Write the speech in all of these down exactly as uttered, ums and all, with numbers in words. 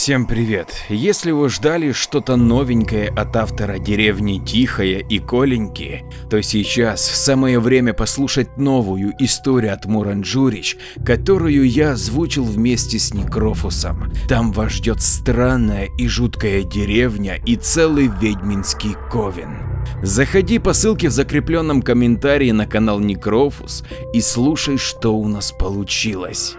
Всем привет! Если вы ждали что-то новенькое от автора деревни Тихая и Коленьки, то сейчас самое время послушать новую историю от Муранджурич, которую я озвучил вместе с Некрофусом. Там вас ждет странная и жуткая деревня и целый ведьминский ковен. Заходи по ссылке в закрепленном комментарии на канал Некрофус и слушай, что у нас получилось.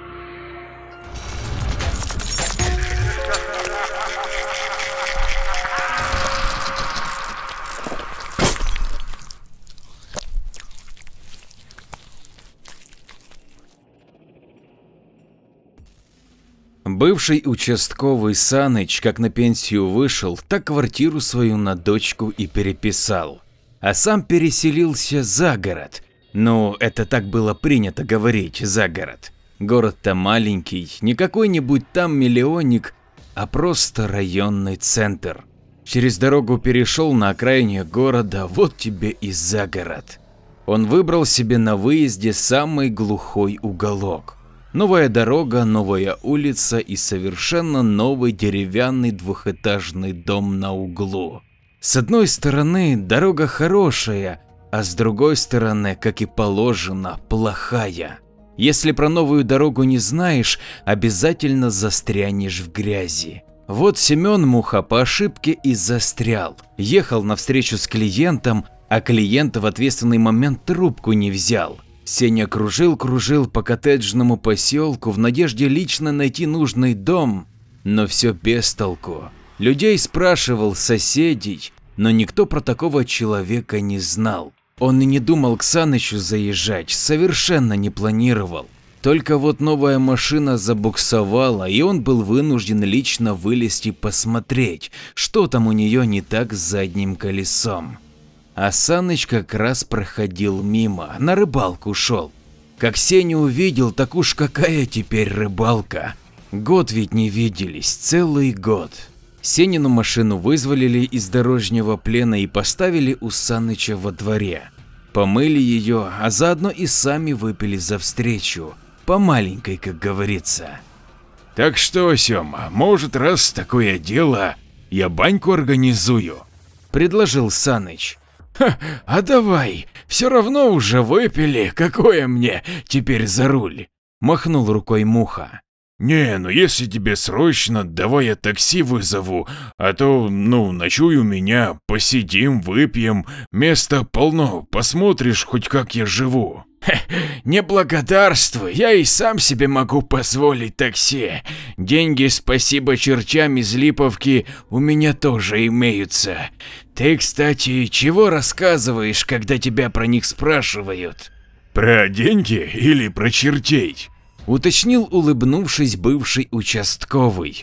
Бывший участковый Саныч как на пенсию вышел, так квартиру свою на дочку и переписал. А сам переселился за город. Ну, это так было принято говорить, за город. Город-то маленький, не какой-нибудь там миллионник, а просто районный центр. Через дорогу перешел на окраине города, вот тебе и за город. Он выбрал себе на выезде самый глухой уголок. Новая дорога, новая улица и совершенно новый деревянный двухэтажный дом на углу. С одной стороны дорога хорошая, а с другой стороны, как и положено, плохая. Если про новую дорогу не знаешь, обязательно застрянешь в грязи. Вот Семен Муха по ошибке и застрял. Ехал навстречу с клиентом, а клиент в ответственный момент трубку не взял. Сеня кружил-кружил по коттеджному поселку в надежде лично найти нужный дом, но все без толку. Людей спрашивал, соседей, но никто про такого человека не знал. Он и не думал к Санычу заезжать, совершенно не планировал. Только вот новая машина забуксовала, и он был вынужден лично вылезти посмотреть, что там у нее не так с задним колесом. А Саныч как раз проходил мимо, на рыбалку шел. Как Сеню увидел, так уж какая теперь рыбалка. Год ведь не виделись, целый год. Сенину машину вызволили из дорожнего плена и поставили у Саныча во дворе. Помыли ее, а заодно и сами выпили за встречу. По маленькой, как говорится. Так что, Сема, может, раз такое дело, я баньку организую? Предложил Саныч. Ха, а давай, все равно уже выпили, какое мне теперь за руль? Махнул рукой Муха. Не, ну если тебе срочно, давай я такси вызову, а то, ну, ночуй у меня, посидим, выпьем, места полно, посмотришь хоть как я живу. Не благодарствуй, я и сам себе могу позволить такси. Деньги, спасибо чертям из Липовки, у меня тоже имеются. Ты, кстати, чего рассказываешь, когда тебя про них спрашивают? Про деньги или про чертей? Уточнил, улыбнувшись, бывший участковый.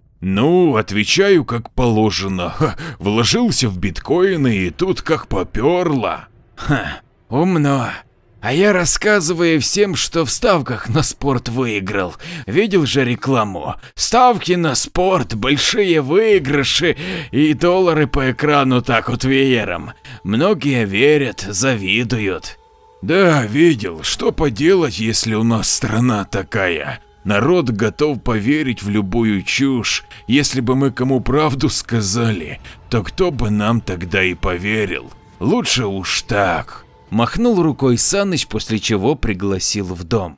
Ну, отвечаю как положено. Вложился в биткоины и тут как поперло. Ха, умно. А я рассказываю всем, что в ставках на спорт выиграл. Видел же рекламу? Ставки на спорт, большие выигрыши и доллары по экрану так вот веером. Многие верят, завидуют. Да, видел. Что поделать, если у нас страна такая? Народ готов поверить в любую чушь. Если бы мы кому правду сказали, то кто бы нам тогда и поверил? Лучше уж так. Махнул рукой Саныч, после чего пригласил в дом.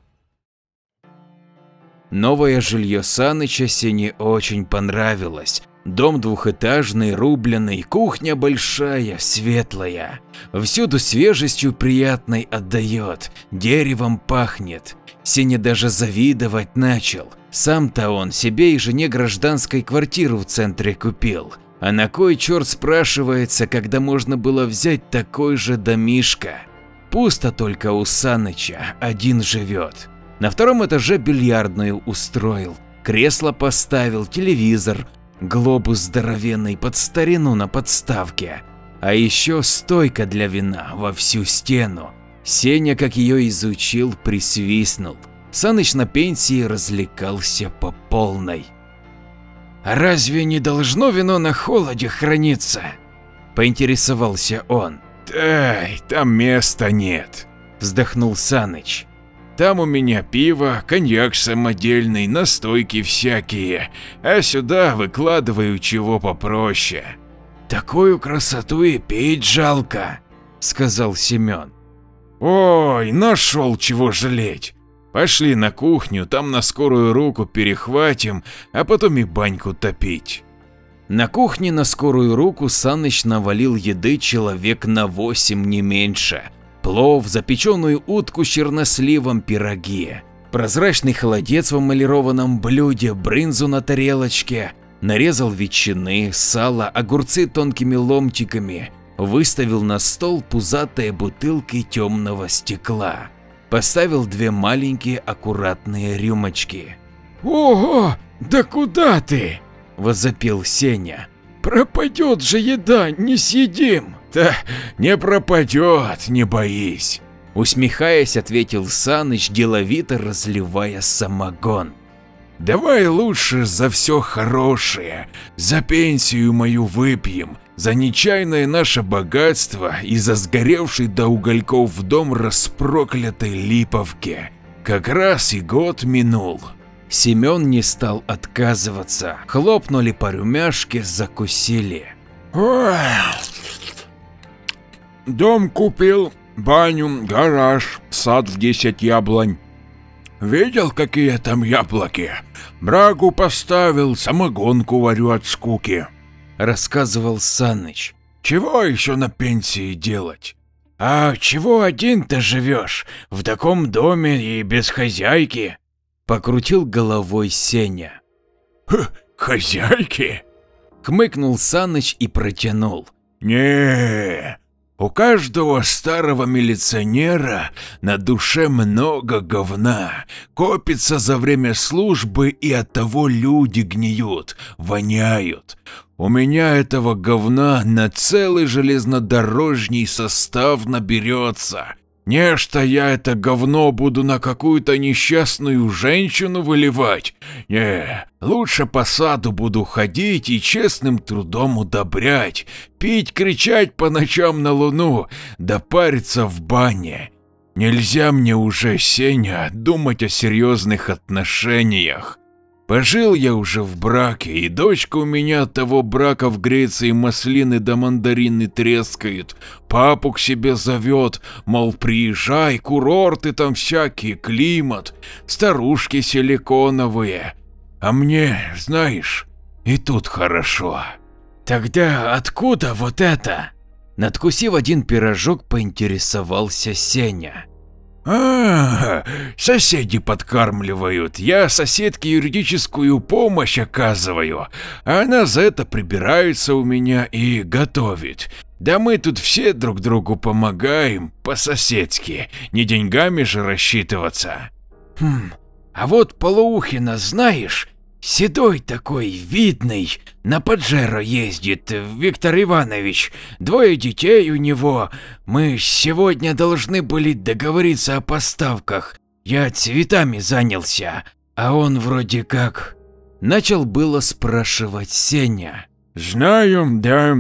Новое жилье Саныча Сене очень понравилось. Дом двухэтажный, рубленый, кухня большая, светлая. Всюду свежестью приятной отдает, деревом пахнет. Сеня даже завидовать начал. Сам-то он себе и жене гражданской квартиру в центре купил. А на кой черт, спрашивается, когда можно было взять такой же домишко? Пусто только у Саныча, один живет. На втором этаже бильярдную устроил, кресло поставил, телевизор, глобус здоровенный под старину на подставке. А еще стойка для вина во всю стену. Сеня, как ее изучил, присвистнул. Саныч на пенсии развлекался по полной. А разве не должно вино на холоде храниться? Поинтересовался он. Ай, там места нет. Вздохнул Саныч. Там у меня пиво, коньяк самодельный, настойки всякие, а сюда выкладываю чего попроще. Такую красоту и пить жалко, сказал Семен. Ой, нашел чего жалеть. Пошли на кухню, там на скорую руку перехватим, а потом и баньку топить. На кухне на скорую руку Саныч навалил еды человек на восемь, не меньше. Плов, запеченную утку с черносливом, пироги, прозрачный холодец в эмалированном блюде, брынзу на тарелочке, нарезал ветчины, сало, огурцы тонкими ломтиками, выставил на стол пузатые бутылки темного стекла, поставил две маленькие аккуратные рюмочки. Ого, да куда ты? Возопил Сеня. Пропадет же еда, не съедим. Да не пропадет, не боись. Усмехаясь, ответил Саныч, деловито разливая самогон. Давай лучше за все хорошее, за пенсию мою выпьем, за нечаянное наше богатство и за сгоревший до угольков дом распроклятой Липовки. Как раз и год минул. Семен не стал отказываться, хлопнули по рюмяшке, закусили. Ой. Дом купил, баню, гараж, сад в десять яблонь. Видел, какие там яблоки? Брагу поставил, самогонку варю от скуки. Рассказывал Саныч. Чего еще на пенсии делать? А чего один-то живешь? В таком доме и без хозяйки? Покрутил головой Сеня. Х, хозяйки? Хмыкнул Саныч и протянул. Не, у каждого старого милиционера на душе много говна, копится за время службы, и оттого люди гниют, воняют. У меня этого говна на целый железнодорожный состав наберется. Нечто я это говно буду на какую-то несчастную женщину выливать. Не, лучше по саду буду ходить и честным трудом удобрять, пить, кричать по ночам на луну, да париться в бане. Нельзя мне уже, Сеня, думать о серьезных отношениях. Пожил я уже в браке, и дочка у меня от того брака в Греции маслины да мандарины трескает, папу к себе зовет, мол, приезжай, курорты там всякие, климат, старушки силиконовые. А мне, знаешь, и тут хорошо. Тогда откуда вот это? Надкусив один пирожок, поинтересовался Сеня. А, соседи подкармливают, я соседке юридическую помощь оказываю, а она за это прибирается у меня и готовит. Да мы тут все друг другу помогаем, по-соседски, не деньгами же рассчитываться. Хм, а вот Полуухина знаешь? Седой такой, видный, на Паджеро ездит, Виктор Иванович, двое детей у него. Мы сегодня должны были договориться о поставках, я цветами занялся, а он вроде как… Начал было спрашивать Сеня. Знаю, да,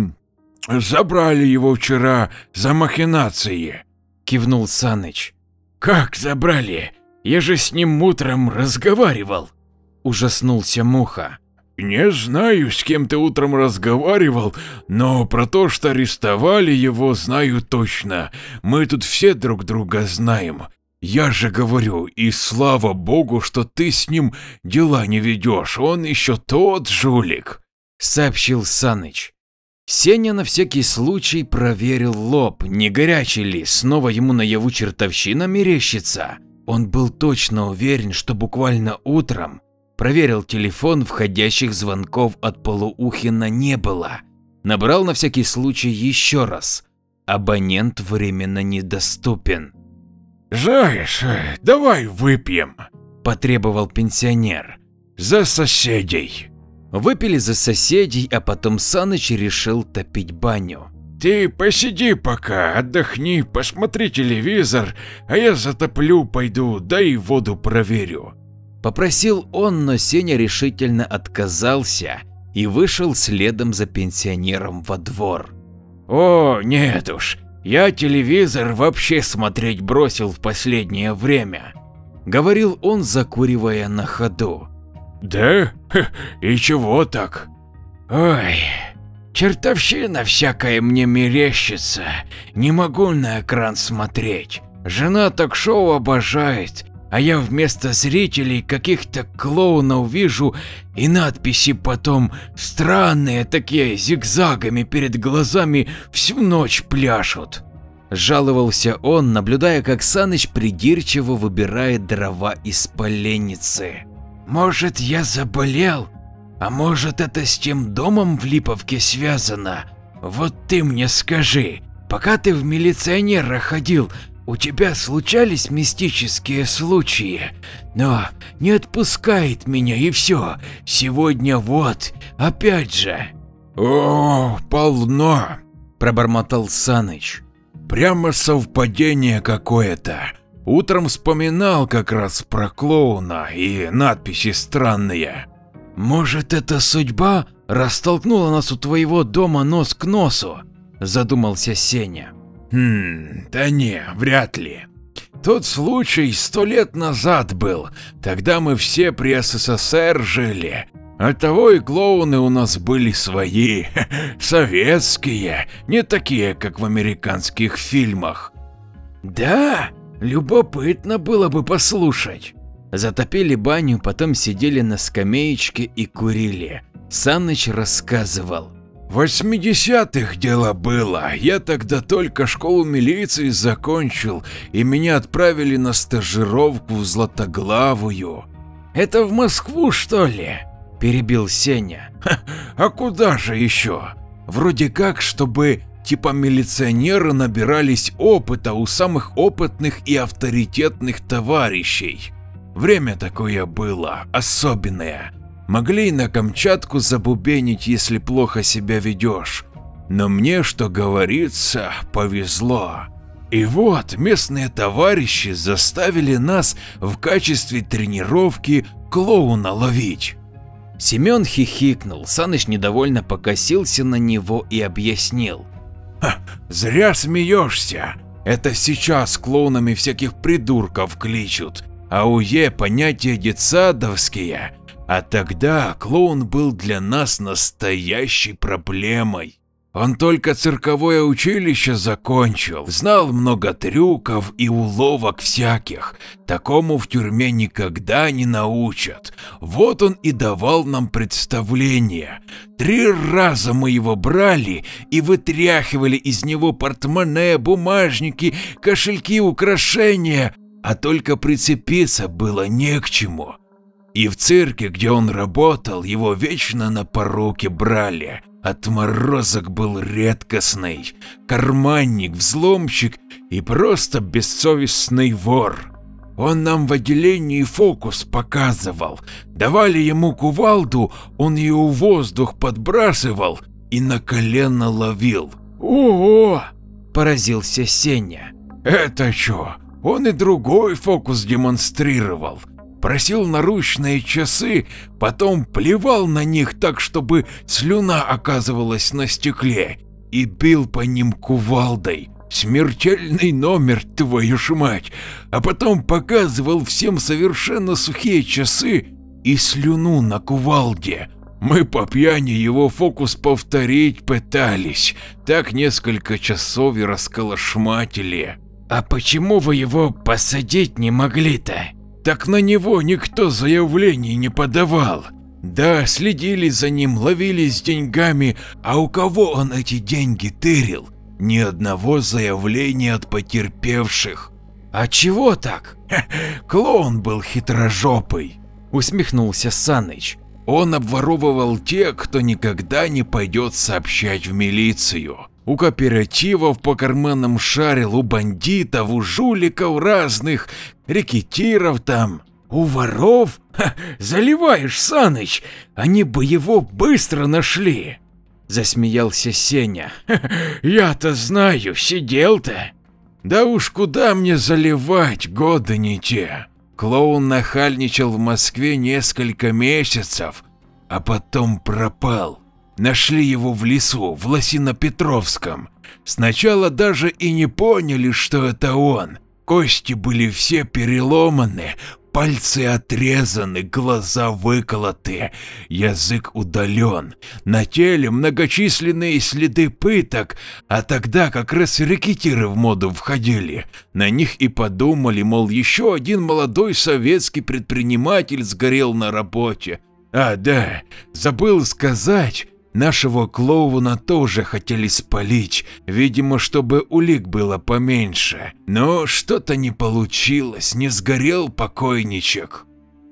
забрали его вчера за махинации. Кивнул Саныч. Как забрали? Я же с ним утром разговаривал. Ужаснулся Муха. Не знаю, с кем ты утром разговаривал, но про то, что арестовали его, знаю точно. Мы тут все друг друга знаем. Я же говорю, и слава богу, что ты с ним дела не ведешь, он еще тот жулик, сообщил Саныч. Сеня на всякий случай проверил лоб, не горячий ли, снова ему наяву чертовщина мерещится. Он был точно уверен, что буквально утром проверил телефон, входящих звонков от Полуухина не было. Набрал на всякий случай еще раз. Абонент временно недоступен. «Знаешь, давай выпьем», – потребовал пенсионер. «За соседей». Выпили за соседей, а потом Саныч решил топить баню. «Ты посиди пока, отдохни, посмотри телевизор, а я затоплю, пойду, да и воду проверю». Попросил он, но Сеня решительно отказался и вышел следом за пенсионером во двор. О, нет уж, я телевизор вообще смотреть бросил в последнее время. говорил он, закуривая на ходу. Да? И чего так? Ой, чертовщина всякая мне мерещится, не могу на экран смотреть. Жена ток-шоу обожает, а я вместо зрителей каких-то клоунов вижу и надписи потом странные такие зигзагами перед глазами всю ночь пляшут. Жаловался он, наблюдая, как Саныч придирчиво выбирает дрова из поленницы. Может, я заболел? А может, это с тем домом в Липовке связано? Вот ты мне скажи, пока ты в милиционера ходил, у тебя случались мистические случаи? Но не отпускает меня и все. Сегодня вот, опять же. О, полно, пробормотал Саныч. Прямо совпадение какое-то. Утром вспоминал как раз про клоуна и надписи странные. Может, это судьба растолкнула нас у твоего дома нос к носу? Задумался Сеня. Хм, да не, вряд ли. Тот случай сто лет назад был, тогда мы все при СССР жили. Оттого и клоуны у нас были свои, советские, не такие, как в американских фильмах. Да, любопытно было бы послушать. Затопили баню, потом сидели на скамеечке и курили. Саныч рассказывал. В восьмидесятых дело было, я тогда только школу милиции закончил, и меня отправили на стажировку в Златоглавую. Это в Москву, что ли? Перебил Сеня. А куда же еще? Вроде как, чтобы типа милиционеры набирались опыта у самых опытных и авторитетных товарищей. Время такое было, особенное. Могли и на Камчатку забубенить, если плохо себя ведешь. Но мне, что говорится, повезло. И вот местные товарищи заставили нас в качестве тренировки клоуна ловить. Семен хихикнул, Саныч недовольно покосился на него и объяснил. Зря смеешься. Это сейчас клоунами всяких придурков кличут, а УЕ понятия детсадовские. А тогда клоун был для нас настоящей проблемой. Он только цирковое училище закончил, знал много трюков и уловок всяких. Такому в тюрьме никогда не научат. Вот он и давал нам представление. Три раза мы его брали и вытряхивали из него портмоне, бумажники, кошельки, украшения, а только прицепиться было не к чему. И в цирке, где он работал, его вечно на поруки брали. Отморозок был редкостный, карманник, взломщик и просто бессовестный вор. Он нам в отделении фокус показывал. Давали ему кувалду, он ее в воздух подбрасывал и на колено ловил. Ого! Поразился Сеня. Это чё? Он и другой фокус демонстрировал. Просил наручные часы, потом плевал на них так, чтобы слюна оказывалась на стекле, и бил по ним кувалдой. Смертельный номер, твою ж мать, а потом показывал всем совершенно сухие часы и слюну на кувалде. Мы по пьяни его фокус повторить пытались, так несколько часов и расколошматили. А почему вы его посадить не могли-то? Так на него никто заявлений не подавал. Да, следили за ним, ловили с деньгами, а у кого он эти деньги тырил? Ни одного заявления от потерпевших. А чего так? Ха, клоун был хитрожопый, усмехнулся Саныч. Он обворовывал тех, кто никогда не пойдет сообщать в милицию. У кооперативов по карманам шарил, у бандитов, у жуликов разных, рекетиров там. У воров? Ха, заливаешь, Саныч, они бы его быстро нашли. Засмеялся Сеня. Я-то знаю, сидел-то. Да уж куда мне заливать, годы не те. Клоун нахальничал в Москве несколько месяцев, а потом пропал. Нашли его в лесу, в Лосино-Петровском. Сначала даже и не поняли, что это он. Кости были все переломаны, пальцы отрезаны, глаза выколоты, язык удален, на теле многочисленные следы пыток, а тогда как раз рекетиры в моду входили. На них и подумали, мол, еще один молодой советский предприниматель сгорел на работе. А, да, забыл сказать, нашего клоуна тоже хотели спалить, видимо, чтобы улик было поменьше. Но что-то не получилось, не сгорел покойничек.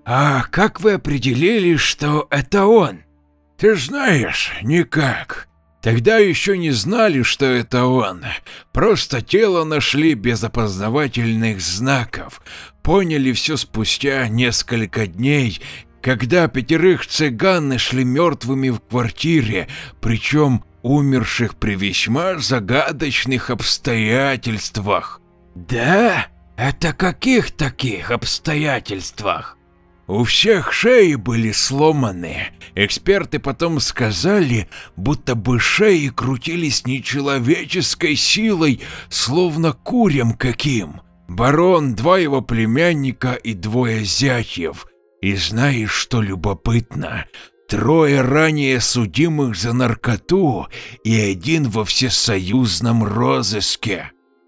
А как вы определили, что это он? Ты знаешь, никак. Тогда еще не знали, что это он. Просто тело нашли без опознавательных знаков. Поняли все спустя несколько дней, когда пятерых цыган нашли мертвыми в квартире, причем умерших при весьма загадочных обстоятельствах. Да? Это каких таких обстоятельствах? У всех шеи были сломаны. Эксперты потом сказали, будто бы шеи крутились нечеловеческой силой, словно курем каким. Барон, два его племянника и двое зятьев. И знаешь, что любопытно? Трое ранее судимых за наркоту и один во всесоюзном розыске.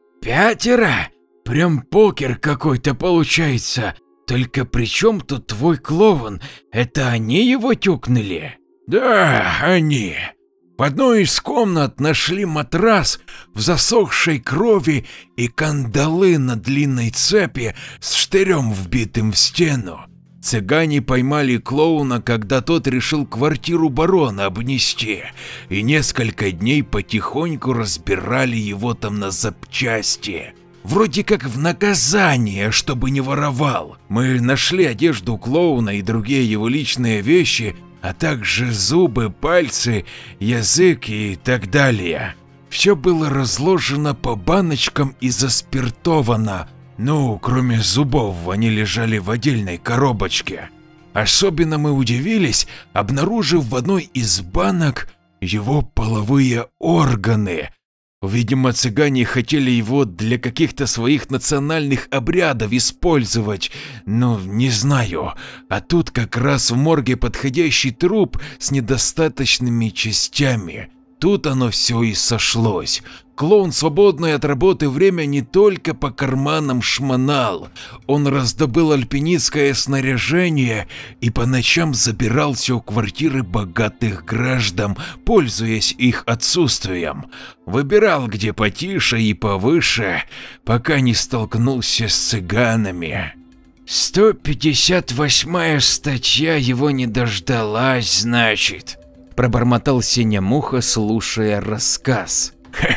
Пятеро? Прям покер какой-то получается. Только при чем тут твой клоун? Это они его тюкнули? Да, они. В одной из комнат нашли матрас в засохшей крови и кандалы на длинной цепи с штырем, вбитым в стену. Цыгане поймали клоуна, когда тот решил квартиру барона обнести, и несколько дней потихоньку разбирали его там на запчасти. Вроде как в наказание, чтобы не воровал. Мы нашли одежду клоуна и другие его личные вещи, а также зубы, пальцы, язык и так далее. Все было разложено по баночкам и заспиртовано. Ну, кроме зубов, они лежали в отдельной коробочке. Особенно мы удивились, обнаружив в одной из банок его половые органы. Видимо, цыгане хотели его для каких-то своих национальных обрядов использовать, ну, не знаю. А тут как раз в морге подходящий труп с недостаточными частями. Тут оно все и сошлось. Клоун в свободное от работы время не только по карманам шмонал, он раздобыл альпинистское снаряжение и по ночам забирался у квартиры богатых граждан, пользуясь их отсутствием. Выбирал, где потише и повыше, пока не столкнулся с цыганами. сто пятьдесят восьмая статья его не дождалась, значит. Пробормотал Сеня Муха, слушая рассказ.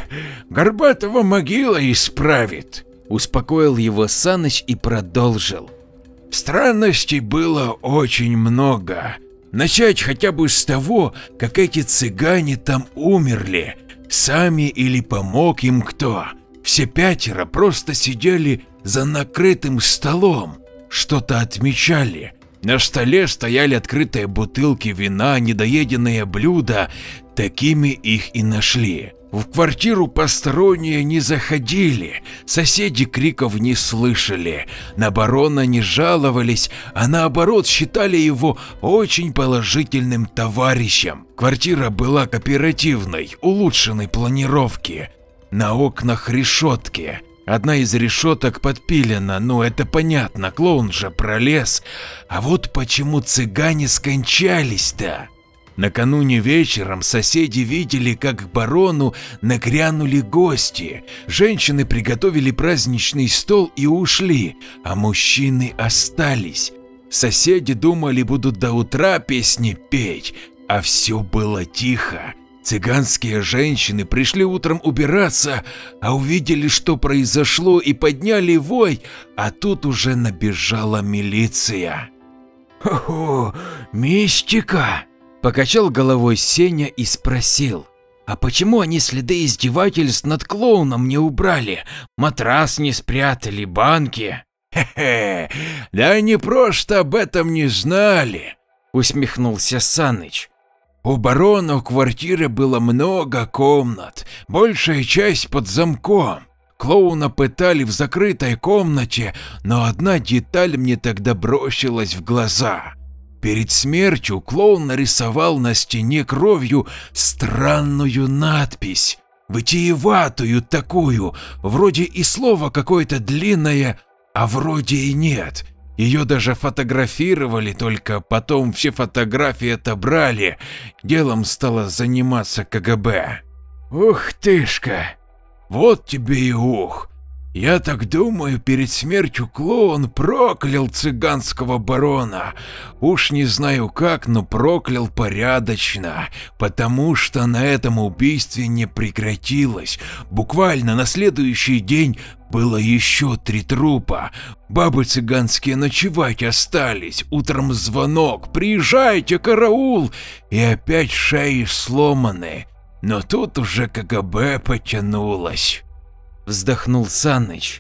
Горбатова могила исправит, успокоил его Саныч и продолжил. Странностей было очень много. Начать хотя бы с того, как эти цыгане там умерли, сами или помог им кто. Все пятеро просто сидели за накрытым столом, что-то отмечали. На столе стояли открытые бутылки вина, недоеденные блюда, такими их и нашли. В квартиру посторонние не заходили, соседи криков не слышали, на барона не жаловались, а наоборот считали его очень положительным товарищем. Квартира была кооперативной, улучшенной планировки, на окнах решетки. Одна из решеток подпилена, ну это понятно, клоун же пролез. А вот почему цыгане скончались-то? Накануне вечером соседи видели, как к барону нагрянули гости. Женщины приготовили праздничный стол и ушли, а мужчины остались. Соседи думали, будут до утра песни петь, а все было тихо. Цыганские женщины пришли утром убираться, а увидели, что произошло, и подняли вой, а тут уже набежала милиция. «Хо-хо, мистика!» – покачал головой Сеня и спросил. «А почему они следы издевательств над клоуном не убрали? Матрас не спрятали, банки?» «Хе-хе, да они просто об этом не знали», – усмехнулся Саныч. У барона в квартире было много комнат, большая часть под замком. Клоуна пытали в закрытой комнате, но одна деталь мне тогда бросилась в глаза. Перед смертью клоун нарисовал на стене кровью странную надпись, витиеватую такую, вроде и слово какое-то длинное, а вроде и нет. Ее даже фотографировали, только потом все фотографии отобрали, делом стало заниматься ка гэ бэ. Ух тышка, вот тебе и ух. Я так думаю, перед смертью клоун проклял цыганского барона. Уж не знаю как, но проклял порядочно, потому что на этом убийстве не прекратилось. Буквально на следующий день было еще три трупа. Бабы цыганские ночевать остались, утром звонок: приезжайте, караул! И опять шеи сломаны. Но тут уже ка гэ бэ потянулось. Вздохнул Саныч.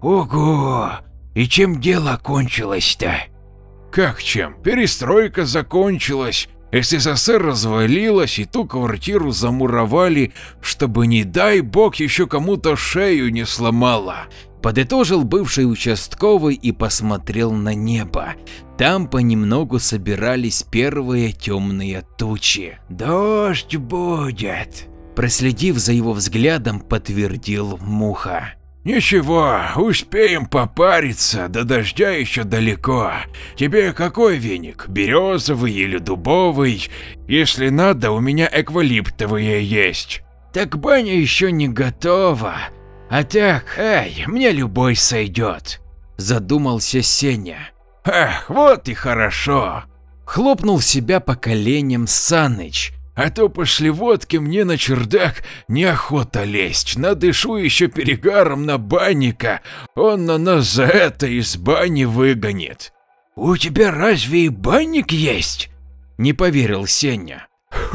Ого! И чем дело кончилось-то? Как чем? Перестройка закончилась, эс эс эс эр развалилась, и ту квартиру замуровали, чтобы, не дай бог, еще кому-то шею не сломала. Подытожил бывший участковый и посмотрел на небо. Там понемногу собирались первые темные тучи. Дождь будет. Проследив за его взглядом, подтвердил Муха. Ничего, успеем попариться, до дождя еще далеко. Тебе какой веник, березовый или дубовый? Если надо, у меня эвкалиптовые есть. Так баня еще не готова. А так, эй, мне любой сойдет. Задумался Сеня. Эх, вот и хорошо. Хлопнул себя по коленям Саныч. А то после водки мне на чердак неохота лезть, надышу еще перегаром на банника, он на нас за это из бани выгонит. У тебя разве и банник есть? Не поверил Сеня.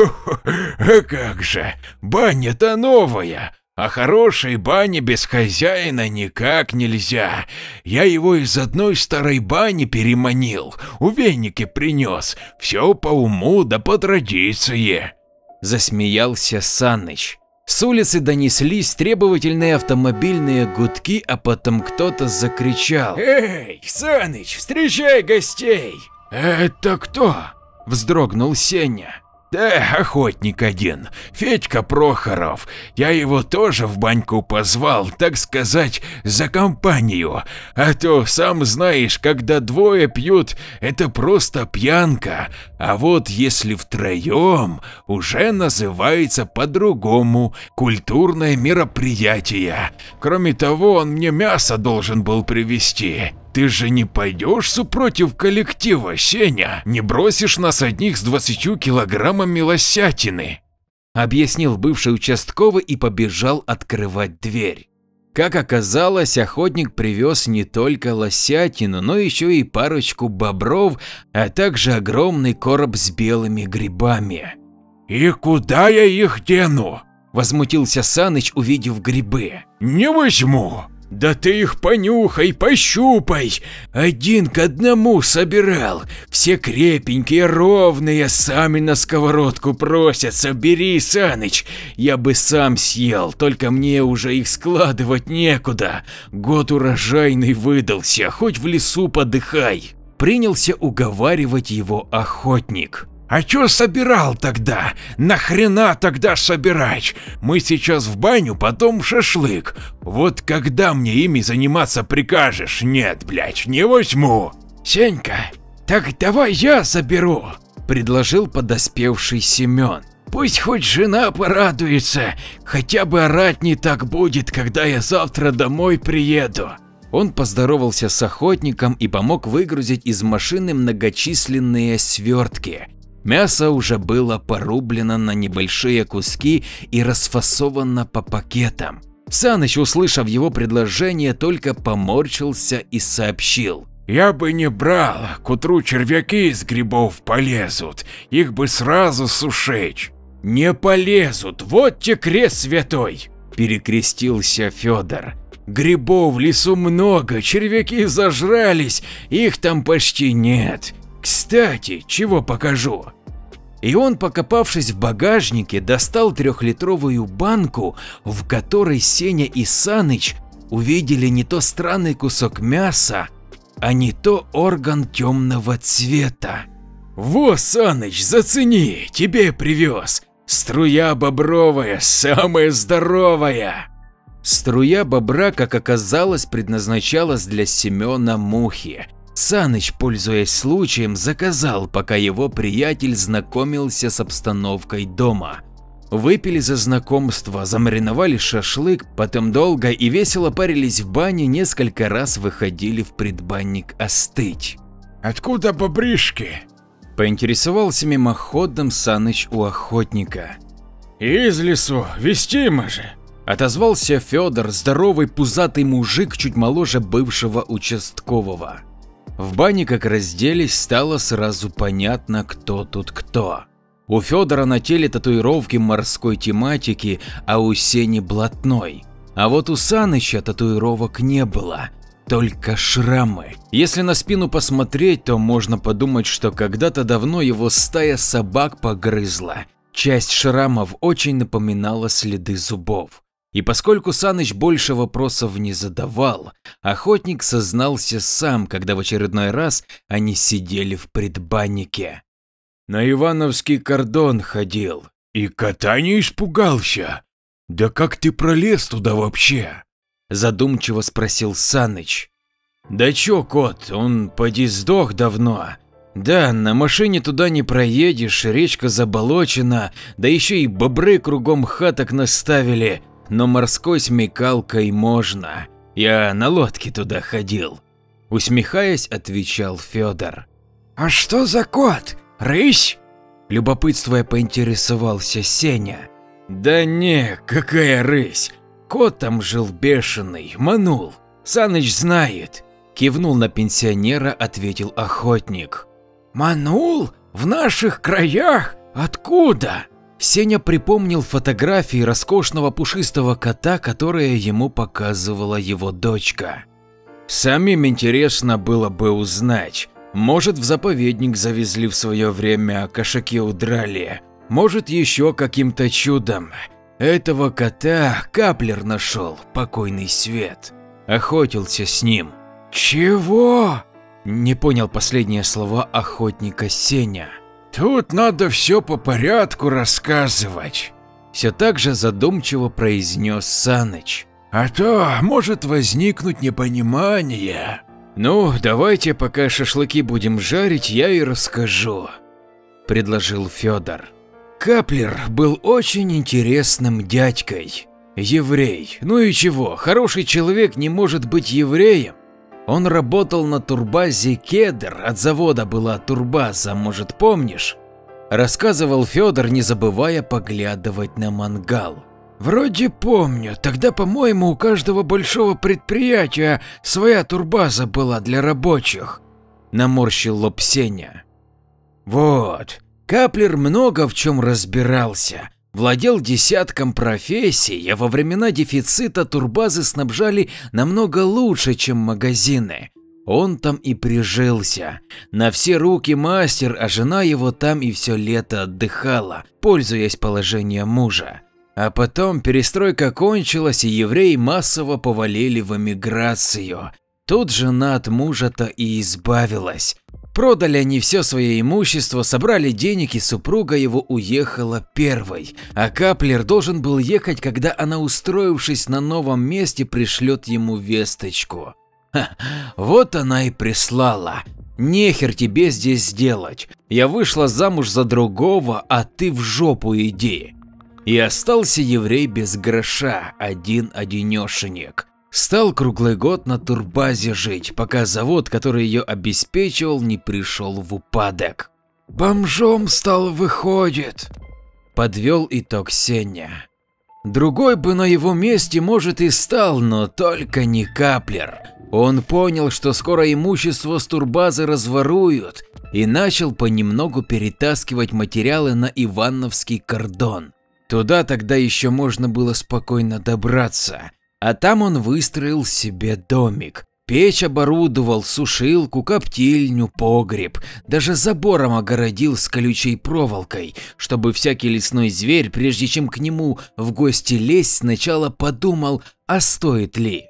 А как же, баня-то новая, а хорошей бани без хозяина никак нельзя. Я его из одной старой бани переманил, у веники принес, все по уму да по традиции. Засмеялся Саныч. С улицы донеслись требовательные автомобильные гудки, а потом кто-то закричал: «Эй, Саныч, встречай гостей!» «Это кто?» – вздрогнул Сеня. «Да, охотник один, Федька Прохоров. Я его тоже в баньку позвал, так сказать, за компанию. А то, сам знаешь, когда двое пьют, это просто пьянка. А вот если втроем, уже называется по-другому, культурное мероприятие. Кроме того, он мне мясо должен был привезти. Ты же не пойдешь супротив коллектива, Сеня, не бросишь нас одних с двадцатью килограммами лосятины», — объяснил бывший участковый и побежал открывать дверь. Как оказалось, охотник привез не только лосятину, но еще и парочку бобров, а также огромный короб с белыми грибами. «И куда я их дену?» — возмутился Саныч, увидев грибы. «Не возьму». «Да ты их понюхай, пощупай! Один к одному собирал, все крепенькие, ровные, сами на сковородку просятся, бери, Саныч, я бы сам съел, только мне уже их складывать некуда, год урожайный выдался, хоть в лесу подыхай!» Принялся уговаривать его охотник. «А чё собирал тогда? Нахрена тогда собирать? Мы сейчас в баню, потом в шашлык. Вот когда мне ими заниматься прикажешь? Нет, блядь, не возьму». «Сенька, так давай я заберу», – предложил подоспевший Семен. «Пусть хоть жена порадуется, хотя бы орать не так будет, когда я завтра домой приеду». Он поздоровался с охотником и помог выгрузить из машины многочисленные свертки. Мясо уже было порублено на небольшие куски и расфасовано по пакетам. Саныч, услышав его предложение, только поморщился и сообщил: «Я бы не брал, к утру червяки из грибов полезут, их бы сразу сушить». «Не полезут, вот те крест святой!» – перекрестился Федор. «Грибов в лесу много, червяки зажрались, их там почти нет. Кстати, чего покажу?» И он, покопавшись в багажнике, достал трехлитровую банку, в которой Сеня и Саныч увидели не то странный кусок мяса, а не то орган темного цвета. «Во, Саныч, зацени, тебе привез! Струя бобровая, самая здоровая!» Струя бобра, как оказалось, предназначалась для Семена Мухи. Саныч, пользуясь случаем, заказал, пока его приятель знакомился с обстановкой дома. Выпили за знакомство, замариновали шашлык, потом долго и весело парились в бане, несколько раз выходили в предбанник остыть. «Откуда бобришки?» — поинтересовался мимоходом Саныч у охотника. «Из лесу, вестимо же!» — отозвался Федор, здоровый пузатый мужик, чуть моложе бывшего участкового. В бане, как разделись, стало сразу понятно, кто тут кто. У Федора на теле татуировки морской тематики, а у Сени блатной. А вот у Саныча татуировок не было, только шрамы. Если на спину посмотреть, то можно подумать, что когда-то давно его стая собак погрызла. Часть шрамов очень напоминала следы зубов. И поскольку Саныч больше вопросов не задавал, охотник сознался сам, когда в очередной раз они сидели в предбаннике. На Ивановский кордон ходил. И кота не испугался? Да как ты пролез туда вообще? Задумчиво спросил Саныч. Да чё, кот, он поди сдох давно. Да, на машине туда не проедешь, речка заболочена, да еще и бобры кругом хаток наставили, но морской смекалкой можно. Я на лодке туда ходил. Усмехаясь, отвечал Федор. А что за кот? Рысь? Любопытствуя, поинтересовался Сеня. Да не, какая рысь. Кот там жил бешеный, манул. Саныч знает. Кивнул на пенсионера, ответил охотник. Манул? В наших краях? Откуда? Сеня припомнил фотографии роскошного пушистого кота, которые ему показывала его дочка. Самим интересно было бы узнать. Может, в заповедник завезли в свое время, а кошаки удрали. Может, еще каким-то чудом. Этого кота Каплер нашел, покойный Свет. Охотился с ним. Чего? Не понял последние слова охотника Сеня. Тут надо все по порядку рассказывать. Все так же задумчиво произнес Саныч. А то может возникнуть непонимание. Ну, давайте, пока шашлыки будем жарить, я и расскажу, предложил Федор. Каплер был очень интересным дядькой. Еврей. Ну и чего, хороший человек не может быть евреем. Он работал на турбазе Кедр, от завода была турбаза, может, помнишь? Рассказывал Федор, не забывая поглядывать на мангал. Вроде помню, тогда, по-моему, у каждого большого предприятия своя турбаза была для рабочих. Наморщил лоб Сеня. Вот, Каплер много в чем разбирался. Владел десятком профессий, а во времена дефицита турбазы снабжали намного лучше, чем магазины. Он там и прижился. На все руки мастер, а жена его там и все лето отдыхала, пользуясь положением мужа. А потом перестройка кончилась, и евреи массово повалили в эмиграцию. Тут жена от мужа-то и избавилась. Продали они все свое имущество, собрали денег, и супруга его уехала первой. А Каплер должен был ехать, когда она, устроившись на новом месте, пришлет ему весточку. Ха, вот она и прислала. Нехер тебе здесь делать. Я вышла замуж за другого, а ты в жопу иди. И остался еврей без гроша, один-одинешенек. Стал круглый год на турбазе жить, пока завод, который ее обеспечивал, не пришел в упадок. Бомжом стал, выходит. Подвел итог Сеня. Другой бы на его месте, может, и стал, но только не Каплер. Он понял, что скоро имущество с турбазы разворуют, и начал понемногу перетаскивать материалы на Ивановский кордон. Туда тогда еще можно было спокойно добраться, а там он выстроил себе домик. Печь оборудовал, сушилку, коптильню, погреб, даже забором огородил с колючей проволокой, чтобы всякий лесной зверь, прежде чем к нему в гости лезть, сначала подумал, а стоит ли.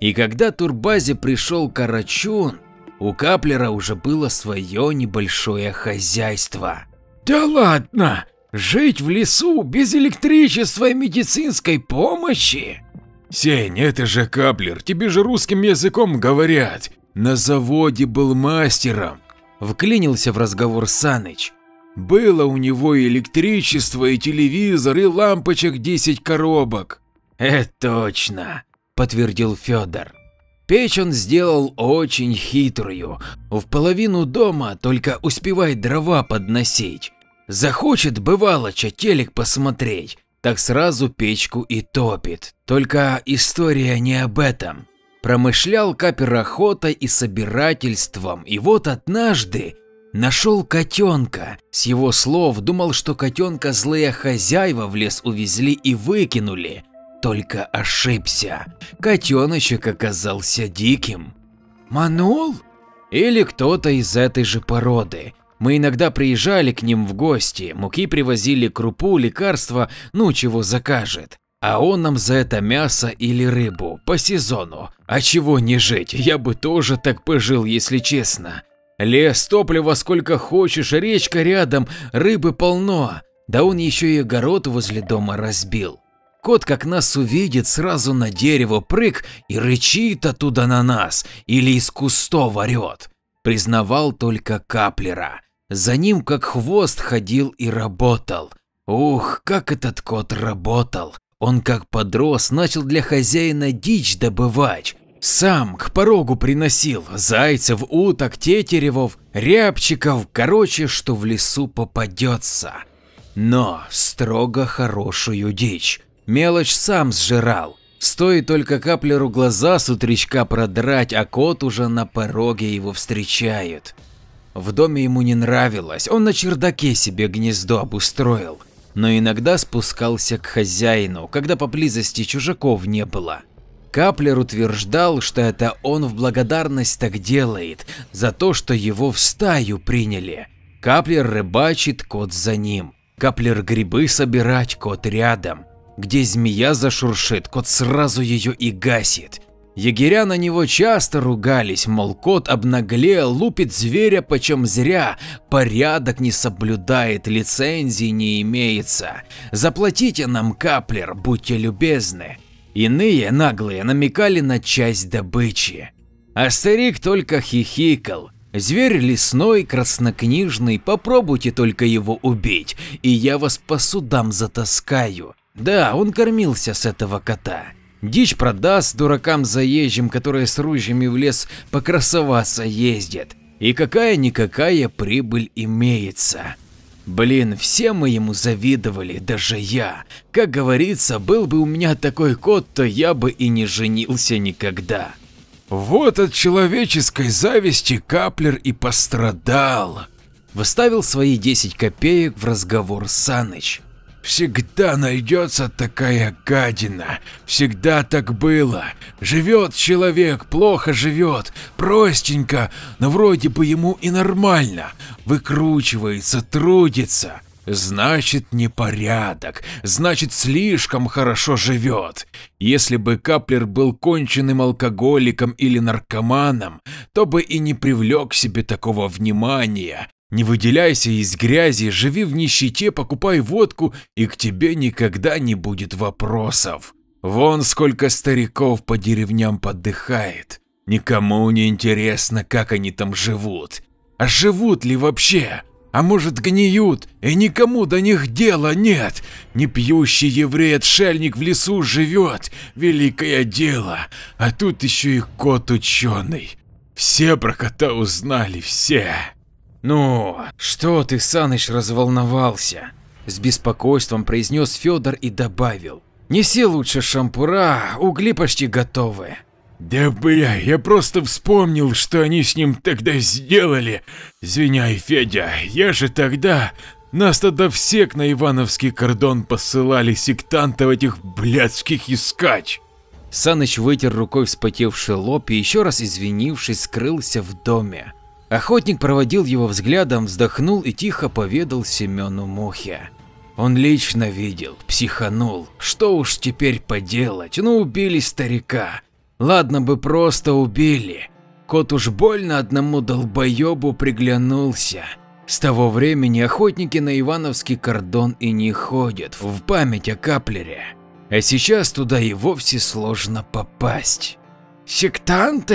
И когда турбазе пришел Карачун, у Каплера уже было свое небольшое хозяйство. Да ладно, жить в лесу без электричества и медицинской помощи? Сень, это же Каплер, тебе же русским языком говорят. На заводе был мастером. Вклинился в разговор Саныч. Было у него и электричество, и телевизор, и лампочек десять коробок. Это точно, подтвердил Федор. Печь он сделал очень хитрую, в половину дома только успевай дрова подносить. Захочет бывалоча телек посмотреть, так сразу печку и топит. Только история не об этом. Промышлял Капер охотой и собирательством, и вот однажды нашел котенка. С его слов думал, что котенка злые хозяева в лес увезли и выкинули. Только ошибся. Котеночек оказался диким. Манул? Или кто-то из этой же породы. Мы иногда приезжали к ним в гости, муки привозили, крупу, лекарства, ну чего закажет. А он нам за это мясо или рыбу, по сезону. А чего не жить, я бы тоже так пожил, если честно. Лес, топливо сколько хочешь, речка рядом, рыбы полно. Да он еще и огород возле дома разбил. Кот как нас увидит, сразу на дерево прыг и рычит оттуда на нас, или из кустов орет. Признавал только Каплера. За ним как хвост ходил и работал. Ух, как этот кот работал. Он как подрос, начал для хозяина дичь добывать. Сам к порогу приносил зайцев, уток, тетеревов, рябчиков, короче, что в лесу попадется. Но строго хорошую дичь. Мелочь сам сжирал. Стоит только Каплеру глаза с утречка продрать, а кот уже на пороге его встречает. В доме ему не нравилось, он на чердаке себе гнездо обустроил. Но иногда спускался к хозяину, когда поблизости чужаков не было. Каплер утверждал, что это он в благодарность так делает, за то, что его в стаю приняли. Каплер рыбачит, кот за ним. Каплер грибы собирать, кот рядом. Где змея зашуршит, кот сразу ее и гасит. Егеря на него часто ругались, мол, кот обнаглел, лупит зверя почем зря, порядок не соблюдает, лицензии не имеется. Заплатите нам, Каплер, будьте любезны. Иные наглые намекали на часть добычи. А старик только хихикал. Зверь лесной, краснокнижный, попробуйте только его убить, и я вас по судам затаскаю. Да, он кормился с этого кота. Дичь продаст дуракам заезжим, которые с ружьями в лес покрасоваться ездят. И какая-никакая прибыль имеется. Блин, все мы ему завидовали, даже я. Как говорится, был бы у меня такой кот, то я бы и не женился никогда. Вот от человеческой зависти Каплер и пострадал. Вставил свои десять копеек в разговор Саныч. Всегда найдется такая гадина, всегда так было. Живет человек, плохо живет, простенько, но вроде бы ему и нормально. Выкручивается, трудится. Значит, непорядок, значит, слишком хорошо живет. Если бы Каплер был конченным алкоголиком или наркоманом, то бы и не привлек к себе такого внимания. Не выделяйся из грязи, живи в нищете, покупай водку, и к тебе никогда не будет вопросов. Вон сколько стариков по деревням подыхает. Никому не интересно, как они там живут. А живут ли вообще? А может, гниют, и никому до них дела нет. Не пьющий еврей-отшельник в лесу живет, великое дело, а тут еще и кот ученый. Все про кота узнали, все. Ну, что ты, Саныч, разволновался? С беспокойством произнес Федор и добавил. Неси лучше шампура, угли почти готовы. Да бля, я просто вспомнил, что они с ним тогда сделали. Извиняй, Федя, я же тогда... Нас тогда всех на Ивановский кордон посылали сектантов этих блядских искать. Саныч вытер рукой вспотевший лоб и, еще раз извинившись, скрылся в доме. Охотник проводил его взглядом, вздохнул и тихо поведал Семену Мухе. Он лично видел, психанул, что уж теперь поделать, ну убили старика. Ладно бы просто убили. Кот уж больно одному долбоебу приглянулся. С того времени охотники на Ивановский кордон и не ходят в память о Каплере. А сейчас туда и вовсе сложно попасть. Сектанты?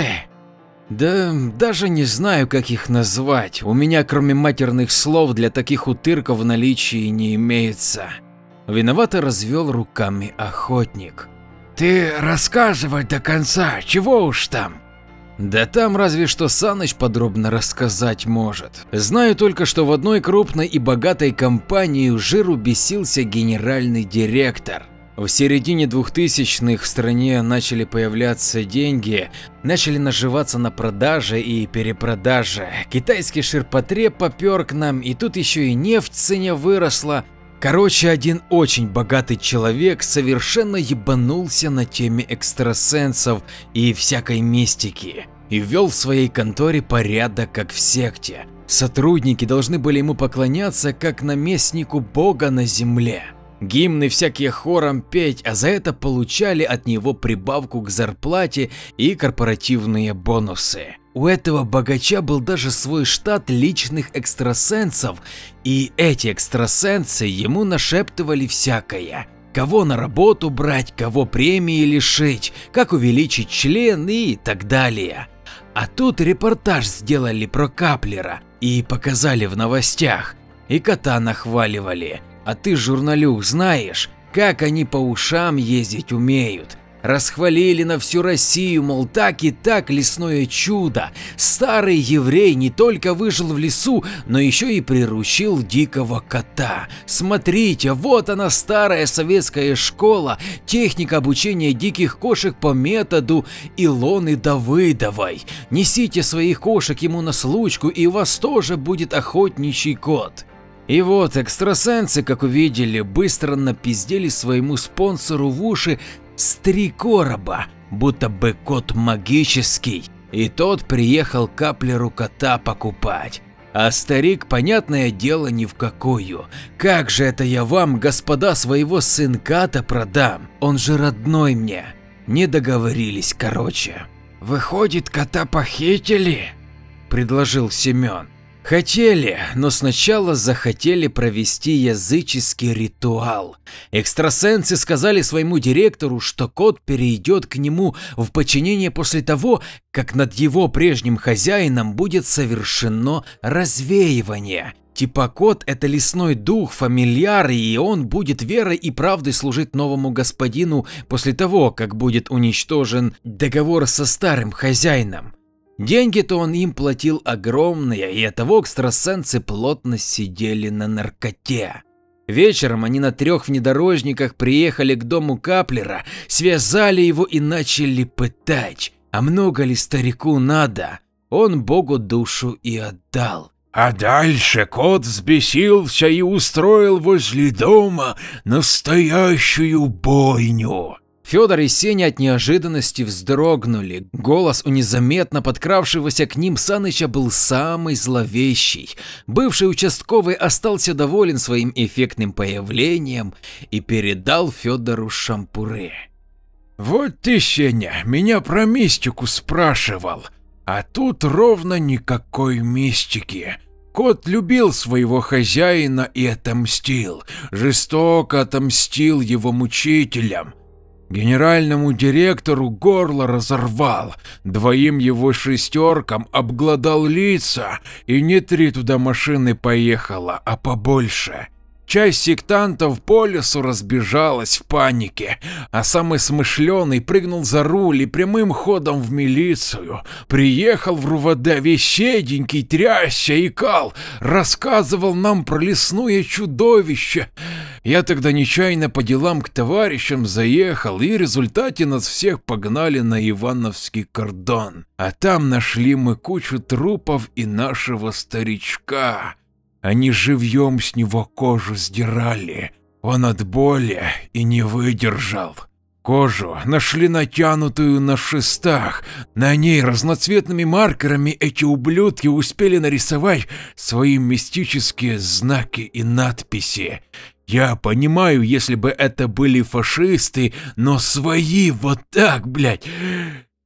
Да даже не знаю, как их назвать. У меня кроме матерных слов для таких утырков в наличии не имеется. Виновато развел руками охотник. Ты рассказывай до конца, чего уж там? Да там разве что Саныч подробно рассказать может. Знаю только, что в одной крупной и богатой компании жиру бесился генеральный директор. В середине двухтысячных в стране начали появляться деньги, начали наживаться на продаже и перепродаже. Китайский ширпотреб попер к нам, и тут еще и нефть в цене выросла. Короче, один очень богатый человек совершенно ебанулся на теме экстрасенсов и всякой мистики и ввел в своей конторе порядок, как в секте. Сотрудники должны были ему поклоняться как наместнику бога на земле. Гимны всякие хором петь, а за это получали от него прибавку к зарплате и корпоративные бонусы. У этого богача был даже свой штат личных экстрасенсов, и эти экстрасенсы ему нашептывали всякое. Кого на работу брать, кого премии лишить, как увеличить член и так далее. А тут репортаж сделали про Каплера и показали в новостях, и кота нахваливали. А ты, журналюк, знаешь, как они по ушам ездить умеют. Расхвалили на всю Россию, мол, так и так лесное чудо. Старый еврей не только выжил в лесу, но еще и приручил дикого кота. Смотрите, вот она, старая советская школа, техника обучения диких кошек по методу Илоны Давыдовой. Несите своих кошек ему на случку, и у вас тоже будет охотничий кот. И вот экстрасенсы, как увидели, быстро напиздели своему спонсору в уши с три короба, будто бы кот магический, и тот приехал Каплеру кота покупать. А старик, понятное дело, ни в какую. Как же это я вам, господа, своего сынка-то продам? Он же родной мне. Не договорились, короче. Выходит, кота похитили? Предложил Семен. Хотели, но сначала захотели провести языческий ритуал. Экстрасенсы сказали своему директору, что кот перейдет к нему в подчинение после того, как над его прежним хозяином будет совершено развеивание. Типа кот – это лесной дух, фамильяр, и он будет верой и правдой служить новому господину после того, как будет уничтожен договор со старым хозяином. Деньги-то он им платил огромные, и оттого экстрасенсы плотно сидели на наркоте. Вечером они на трех внедорожниках приехали к дому Каплера, связали его и начали пытать. А много ли старику надо? Он Богу душу и отдал. А дальше кот взбесился и устроил возле дома настоящую бойню. Федор и Сеня от неожиданности вздрогнули. Голос у незаметно подкравшегося к ним Саныча был самый зловещий. Бывший участковый остался доволен своим эффектным появлением и передал Федору шампуры. Вот ты, Сеня, меня про мистику спрашивал, а тут ровно никакой мистики. Кот любил своего хозяина и отомстил, жестоко отомстил его мучителям. Генеральному директору горло разорвал, двоим его шестеркам обглодал лица, и не три туда машины поехало, а побольше. Часть сектантов по лесу разбежалась в панике, а самый смышленый прыгнул за руль и прямым ходом в милицию. Приехал в РУВД весь седенький, трясся, икал, рассказывал нам про лесное чудовище. Я тогда нечаянно по делам к товарищам заехал, и в результате нас всех погнали на Ивановский кордон. А там нашли мы кучу трупов и нашего старичка. Они живьем с него кожу сдирали. Он от боли и не выдержал. Кожу нашли натянутую на шестах. На ней разноцветными маркерами эти ублюдки успели нарисовать свои мистические знаки и надписи. Я понимаю, если бы это были фашисты, но свои вот так, блядь.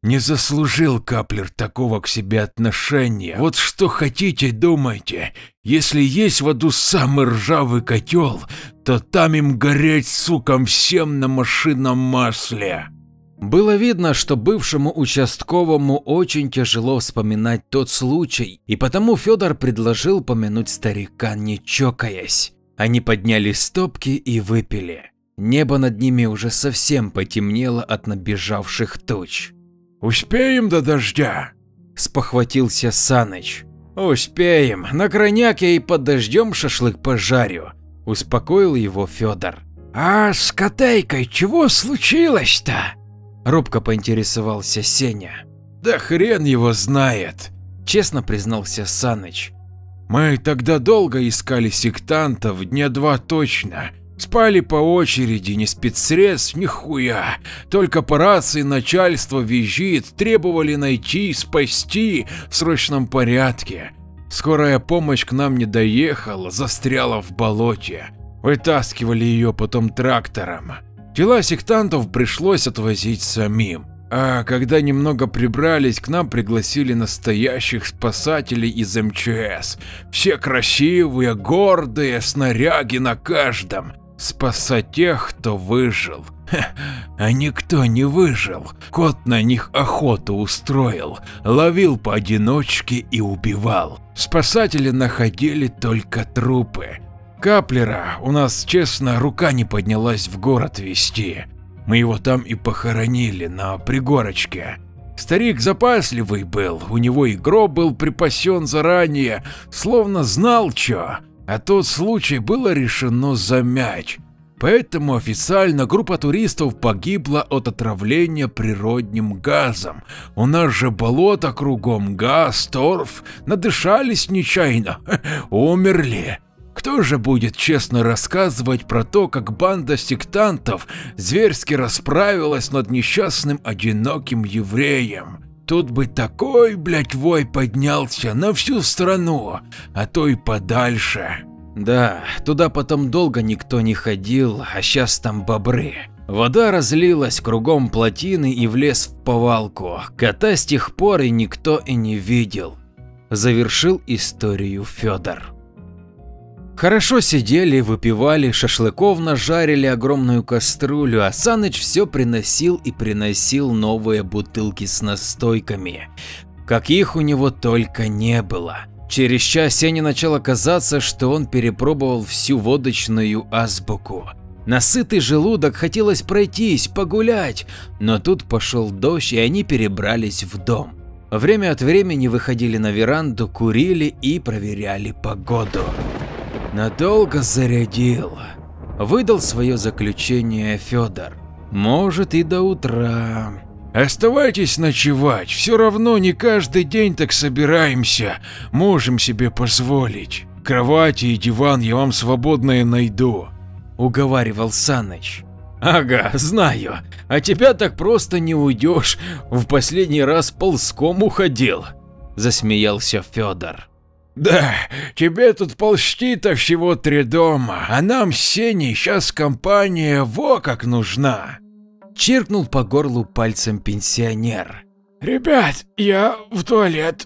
Не заслужил Каплер такого к себе отношения. Вот что хотите, думайте. Если есть в аду самый ржавый котел, то там им гореть, сукам, всем на машинном масле. Было видно, что бывшему участковому очень тяжело вспоминать тот случай, и потому Федор предложил помянуть старика, не чокаясь. Они подняли стопки и выпили. Небо над ними уже совсем потемнело от набежавших туч. «Успеем до дождя?» – спохватился Саныч. «Успеем, на крайняк я и под дождем шашлык пожарю», – успокоил его Федор. «А с Котейкой чего случилось-то?» – робко поинтересовался Сеня. «Да хрен его знает», – честно признался Саныч. «Мы тогда долго искали сектантов, дня два точно. Спали по очереди, ни спецсредств, ни хуя. Только по рации начальство визжит, требовали найти, спасти в срочном порядке. Скорая помощь к нам не доехала, застряла в болоте. Вытаскивали ее потом трактором. Тела сектантов пришлось отвозить самим. А когда немного прибрались, к нам пригласили настоящих спасателей из эм че эс. Все красивые, гордые, снаряги на каждом. Спасать тех, кто выжил. Ха, а никто не выжил. Кот на них охоту устроил, ловил поодиночке и убивал. Спасатели находили только трупы. Каплера у нас, честно, рука не поднялась в город везти. Мы его там и похоронили на пригорочке. Старик запасливый был, у него и гроб был припасен заранее, словно знал чё. А тот случай было решено замять, поэтому официально группа туристов погибла от отравления природным газом. У нас же болото кругом, газ, торф, надышались нечаянно, умерли. Кто же будет честно рассказывать про то, как банда сектантов зверски расправилась над несчастным одиноким евреем? Тут бы такой, блядь, вой поднялся на всю страну, а то и подальше. Да, туда потом долго никто не ходил, а сейчас там бобры. Вода разлилась кругом плотины и влез в повалку. Кота с тех пор и никто и не видел. Завершил историю Федор. Хорошо сидели, выпивали, шашлыков нажарили огромную кастрюлю, а Саныч все приносил и приносил новые бутылки с настойками. Каких у него только не было. Через час Сене начало казаться, что он перепробовал всю водочную азбуку. На сытый желудок хотелось пройтись, погулять, но тут пошел дождь, и они перебрались в дом. Время от времени выходили на веранду, курили и проверяли погоду. Надолго зарядил, выдал свое заключение Федор. Может и до утра. Оставайтесь ночевать, все равно не каждый день так собираемся, можем себе позволить. Кровати и диван я вам свободные найду, уговаривал Саныч. Ага, знаю, а тебя так просто не уйдешь, в последний раз ползком уходил, засмеялся Федор. Да, тебе тут ползти-то всего три дома, а нам с Сеней сейчас компания во как нужна. Чиркнул по горлу пальцем пенсионер. Ребят, я в туалет.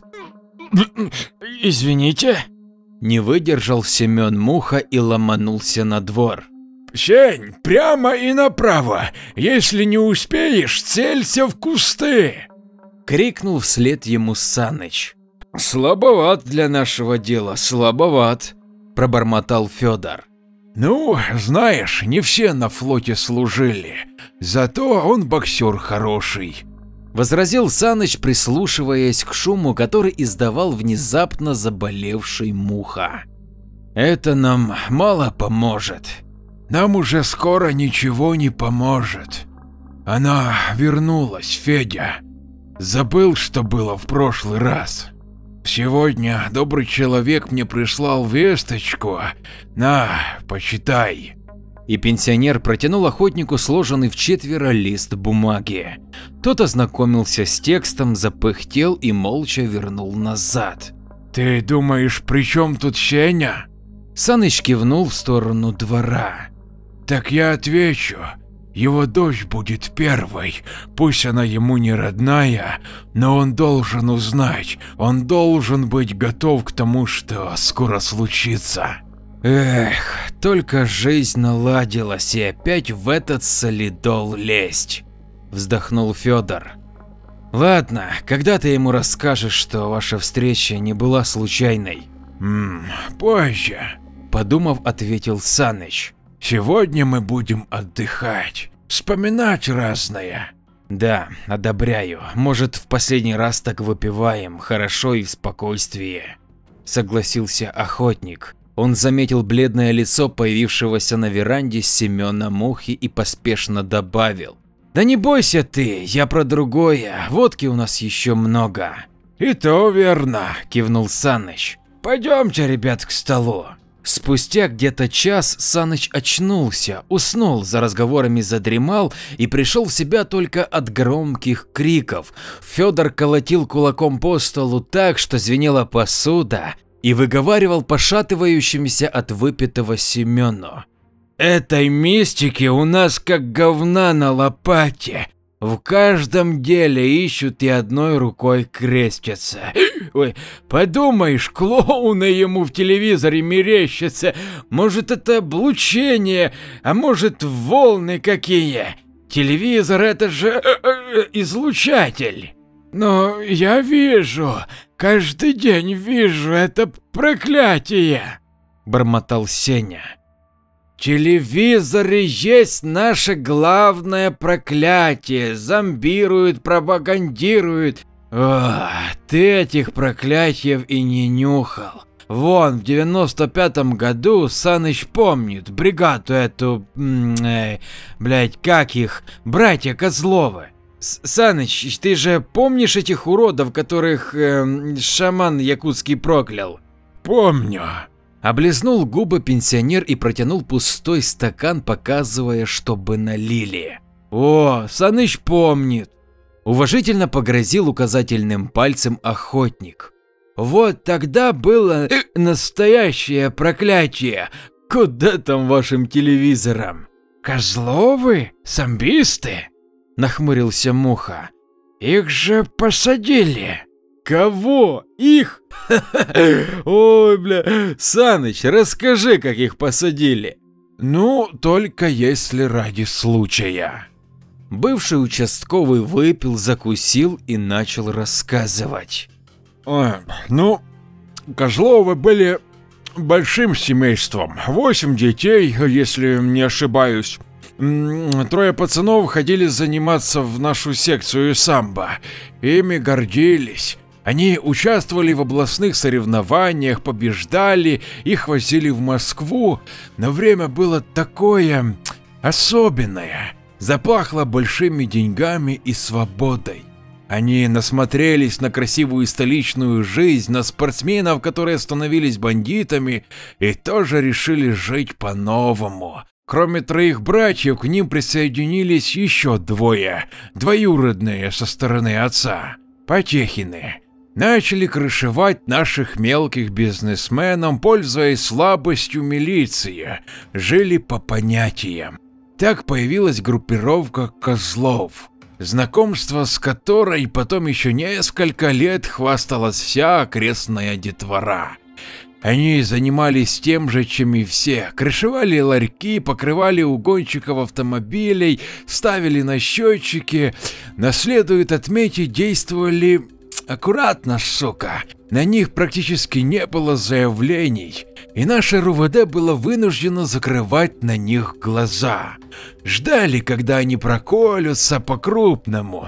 Извините. Не выдержал Семен Муха и ломанулся на двор. Сень, прямо и направо, если не успеешь, целься в кусты. Крикнул вслед ему Саныч. Слабоват для нашего дела, слабоват, пробормотал Федор. Ну, знаешь, не все на флоте служили, зато он боксер хороший, возразил Саныч, прислушиваясь к шуму, который издавал внезапно заболевший Муха. Это нам мало поможет. Нам уже скоро ничего не поможет. Она вернулась, Федя. Забыл, что было в прошлый раз. Сегодня добрый человек мне прислал весточку. На, почитай. И пенсионер протянул охотнику сложенный вчетверо лист бумаги. Тот ознакомился с текстом, запыхтел и молча вернул назад. Ты думаешь, при чем тут Сеня? Саныч кивнул в сторону двора. Так я отвечу. Его дочь будет первой, пусть она ему не родная, но он должен узнать, он должен быть готов к тому, что скоро случится. Эх, только жизнь наладилась и опять в этот солидол лезть, вздохнул Федор. Ладно, когда ты ему расскажешь, что ваша встреча не была случайной? Ммм, позже, подумав, ответил Саныч. Сегодня мы будем отдыхать, вспоминать разное. Да, одобряю. Может, в последний раз так выпиваем, хорошо и в спокойствии. Согласился охотник. Он заметил бледное лицо появившегося на веранде Семена Мухи и поспешно добавил: да не бойся ты, я про другое, водки у нас еще много. И то верно, кивнул Саныч. Пойдемте, ребят, к столу. Спустя где-то час Саныч очнулся, уснул, за разговорами задремал и пришел в себя только от громких криков. Федор колотил кулаком по столу так, что звенела посуда, и выговаривал пошатывающимся от выпитого Семену: этой мистики у нас как говна на лопате. В каждом деле ищут и одной рукой крестятся. Ой, подумаешь, клоуны ему в телевизоре мерещатся. Может, это облучение, а может, волны какие. Телевизор — это же э -э, излучатель. Но я вижу, каждый день вижу это проклятие, бормотал Сеня. Телевизоры есть наше главное проклятие, зомбируют, пропагандируют. О, ты этих проклятий и не нюхал. Вон, в девяносто пятом году Саныч помнит бригаду эту, э, блять, как их, братья Козловы. Саныч, ты же помнишь этих уродов, которых э, шаман якутский проклял? Помню. Облизнул губы пенсионер и протянул пустой стакан, показывая, чтобы налили. О, Саныч помнит. Уважительно погрозил указательным пальцем охотник. Вот тогда было настоящее проклятие. Куда там вашим телевизорам? Козловы? Зомбисты? Нахмурился Муха. Их же посадили. Кого? Их? Ой, бля, Саныч, расскажи, как их посадили. Ну, только если ради случая. Бывший участковый выпил, закусил и начал рассказывать. Ой, ну, Козловы были большим семейством, восемь детей, если не ошибаюсь. Трое пацанов ходили заниматься в нашу секцию самбо, ими гордились. Они участвовали в областных соревнованиях, побеждали, их возили в Москву, но время было такое особенное, запахло большими деньгами и свободой. Они насмотрелись на красивую столичную жизнь, на спортсменов, которые становились бандитами, и тоже решили жить по-новому. Кроме троих братьев, к ним присоединились еще двое, двоюродные со стороны отца, Потехины. Начали крышевать наших мелких бизнесменов, пользуясь слабостью милиции, жили по понятиям. Так появилась группировка Козлов, знакомство с которой потом еще несколько лет хвасталась вся окрестная детвора. Они занимались тем же, чем и все, крышевали ларьки, покрывали угонщиков автомобилей, ставили на счетчики, но следует отметить, действовали аккуратно, сука. На них практически не было заявлений, и наше РУВД было вынуждено закрывать на них глаза. Ждали, когда они проколются по-крупному,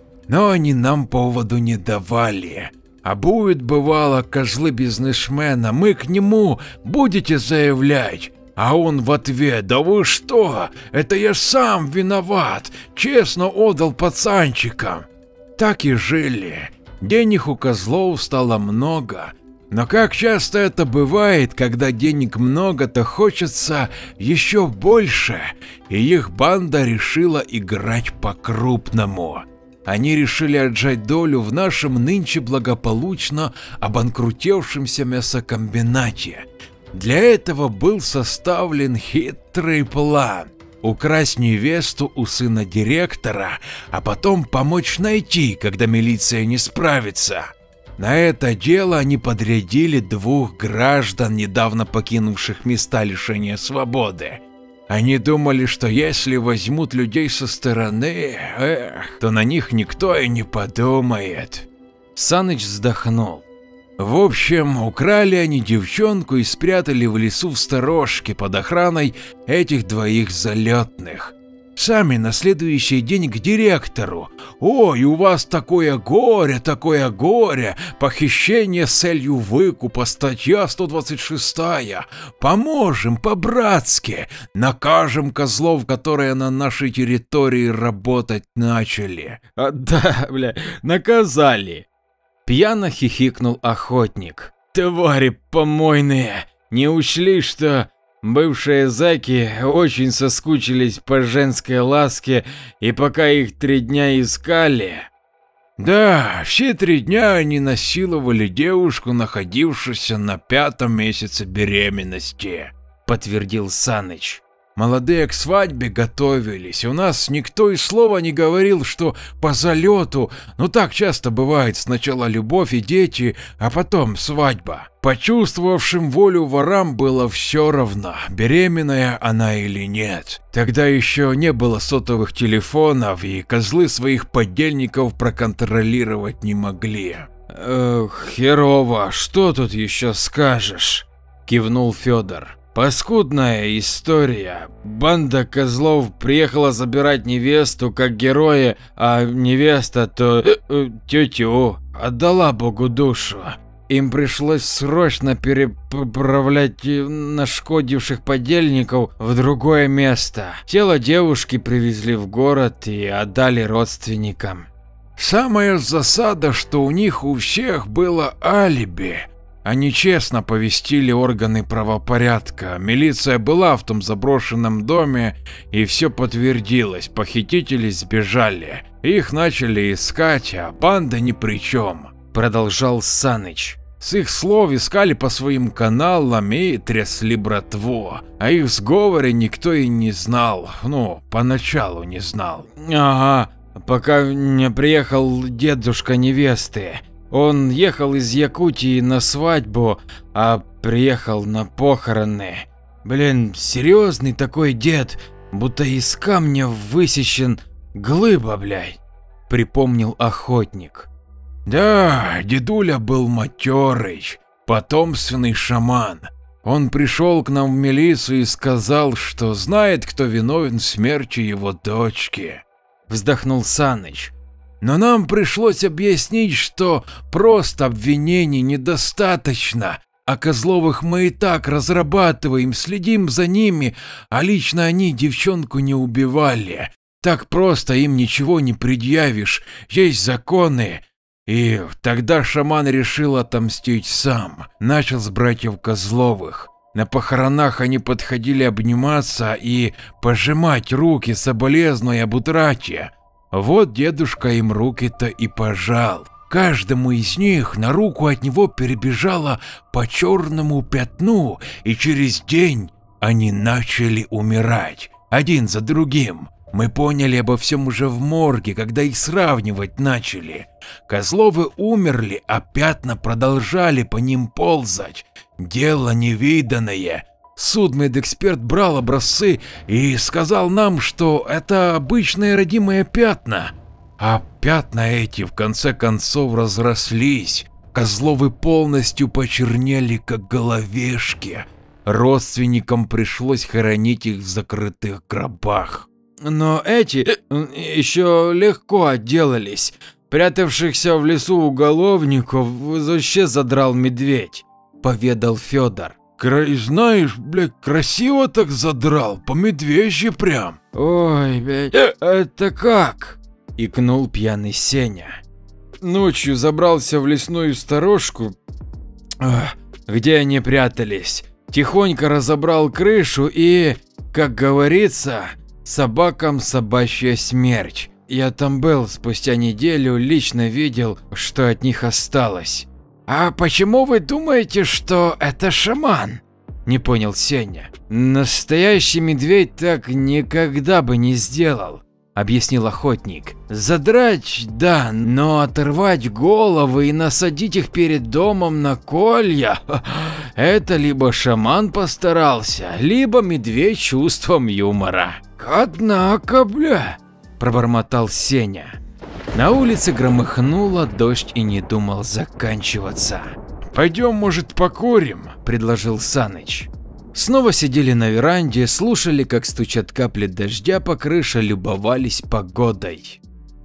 но они нам поводу не давали. А будет, бывало, козлы бизнесмена, мы к нему будете заявлять, а он в ответ: да вы что, это я сам виноват, честно отдал пацанчикам. Так и жили. Денег у Козлов стало много, но как часто это бывает, когда денег много, то хочется еще больше, и их банда решила играть по-крупному. Они решили отжать долю в нашем нынче благополучно обанкрутевшемся мясокомбинате. Для этого был составлен хитрый план. украсть невесту у сына директора, а потом помочь найти, когда милиция не справится. На это дело они подрядили двух граждан, недавно покинувших места лишения свободы. Они думали, что если возьмут людей со стороны, эх, то на них никто и не подумает. Саныч вздохнул. В общем, украли они девчонку и спрятали в лесу в сторожке под охраной этих двоих залетных. Сами на следующий день к директору. Ой, у вас такое горе, такое горе, похищение с целью выкупа, статья сто двадцать шестая. Поможем по-братски, накажем козлов, которые на нашей территории работать начали. А, да, бля, наказали. Пьяно хихикнул охотник. Твари помойные, не учли, что бывшие зэки очень соскучились по женской ласке, и пока их три дня искали… Да, все три дня они насиловали девушку, находившуюся на пятом месяце беременности, подтвердил Саныч. Молодые к свадьбе готовились, у нас никто и слова не говорил, что по залету, ну так часто бывает, сначала любовь и дети, а потом свадьба. Почувствовавшим волю ворам было все равно, беременная она или нет. Тогда еще не было сотовых телефонов, и козлы своих подельников проконтролировать не могли. Эх, херово, что тут еще скажешь? Кивнул Федор. Паскудная история. Банда козлов приехала забирать невесту как героя, а невеста то э, тетю отдала Богу душу. Им пришлось срочно переправлять нашкодивших подельников в другое место. Тело девушки привезли в город и отдали родственникам. Самая засада, что у них у всех было алиби. Они честно повестили органы правопорядка, милиция была в том заброшенном доме, и все подтвердилось, похитители сбежали, их начали искать, а банда ни при чем, продолжал Саныч. С их слов искали по своим каналам и трясли братву, а их сговоре никто и не знал, ну, поначалу не знал. Ага, пока не приехал дедушка невесты. Он ехал из Якутии на свадьбу, а приехал на похороны. Блин, серьезный такой дед, будто из камня высечен, глыба, блядь, припомнил охотник. Да, дедуля был матерый, потомственный шаман. Он пришел к нам в милицию и сказал, что знает, кто виновен в смерти его дочки. Вздохнул Саныч. Но нам пришлось объяснить, что просто обвинений недостаточно, а Козловых мы и так разрабатываем, следим за ними, а лично они девчонку не убивали. Так просто им ничего не предъявишь, есть законы. И тогда шаман решил отомстить сам, начал с братьев Козловых. На похоронах они подходили обниматься и пожимать руки, соболезнуя об утрате. Вот дедушка им руки-то и пожал. Каждому из них на руку от него перебежало по черному пятну, и через день они начали умирать, один за другим. Мы поняли обо всем уже в морге, когда их сравнивать начали. Козловы умерли, а пятна продолжали по ним ползать. Дело невиданное. Судмедэксперт брал образцы и сказал нам, что это обычные родимые пятна. А пятна эти в конце концов разрослись. Козловы полностью почернели, как головешки. Родственникам пришлось хоронить их в закрытых гробах. Но эти еще легко отделались. Прятавшихся в лесу уголовников вообще задрал медведь, поведал Федор. Край, знаешь, блядь, красиво так задрал, по медвежьи прям. Ой, блядь, это как? Икнул пьяный Сеня. Ночью забрался в лесную сторожку, где они прятались, тихонько разобрал крышу и, как говорится, собакам собачья смерть. Я там был спустя неделю, лично видел, что от них осталось. А почему вы думаете, что это шаман? Не понял Сеня. Настоящий медведь так никогда бы не сделал, объяснил охотник. Задрать, да, но оторвать головы и насадить их перед домом на колья – это либо шаман постарался, либо медведь чувством юмора. Однако, бля, пробормотал Сеня. На улице громыхнуло, дождь и не думал заканчиваться. Пойдем, может, покурим, предложил Саныч. Снова сидели на веранде, слушали, как стучат капли дождя по крыше, любовались погодой.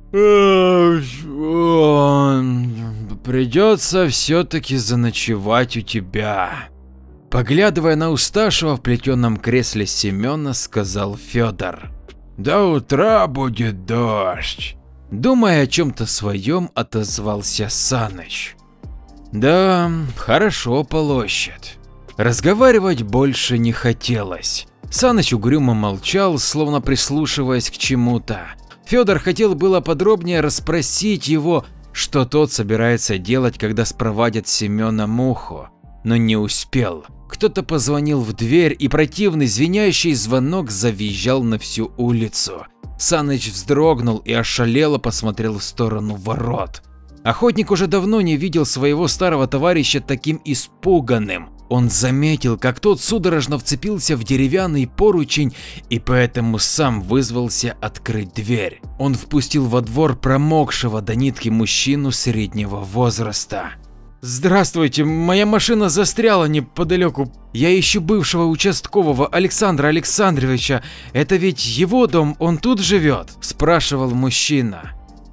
Придется все-таки заночевать у тебя. Поглядывая на уставшего в плетеном кресле Семена, сказал Федор. До утра будет дождь. Думая о чем-то своем, отозвался Саныч. Да, хорошо полощет. Разговаривать больше не хотелось. Саныч угрюмо молчал, словно прислушиваясь к чему-то. Федор хотел было подробнее расспросить его, что тот собирается делать, когда спровадят Семена Муху, но не успел. Кто-то позвонил в дверь, и противный звенящий звонок завизжал на всю улицу. Саныч вздрогнул и ошалело посмотрел в сторону ворот. Охотник уже давно не видел своего старого товарища таким испуганным. Он заметил, как тот судорожно вцепился в деревянный поручень и поэтому сам вызвался открыть дверь. Он впустил во двор промокшего до нитки мужчину среднего возраста. Здравствуйте, моя машина застряла неподалеку. Я ищу бывшего участкового Александра Александровича. Это ведь его дом, он тут живет? Спрашивал мужчина.